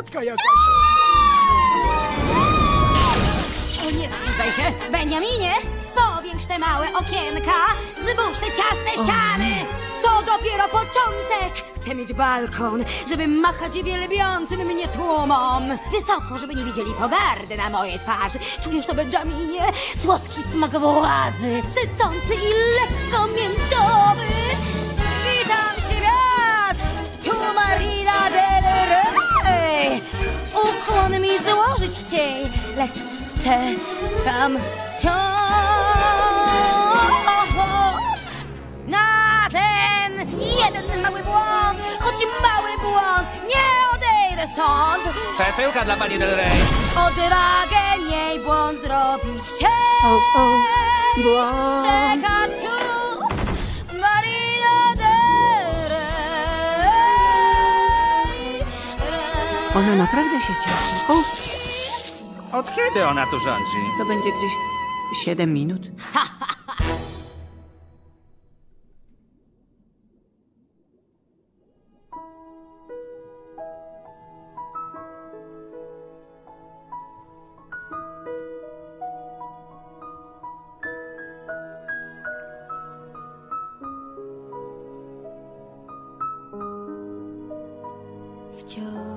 wariatka jakaś. Nie zbliżaj się, Beniaminie! Powiększ te małe okienka, zbóż te ciasne ściany! To dopiero początek! Chcę mieć balkon, żeby machać wielbiącym mnie tłumom! Wysoko, żeby nie widzieli pogardy na mojej twarzy! Czujesz to, Benjaminie? Słodki smak władzy, sycący i lekko miętowy! Witam świat! Tu Marina del Rey! Ukłon mi złożyć chciej, lecz czekam wciąż na ten jeden mały błąd, choć mały błąd, nie odejdę stąd. Przesyłka dla pani Del Rey. Odwagę niej błąd zrobić chciej. Błąd. Czeka tu Marina del Rey. Ona naprawdę się cieszy. O, Od kiedy ona tu rządzi? to będzie gdzieś 7 minut. Wciąż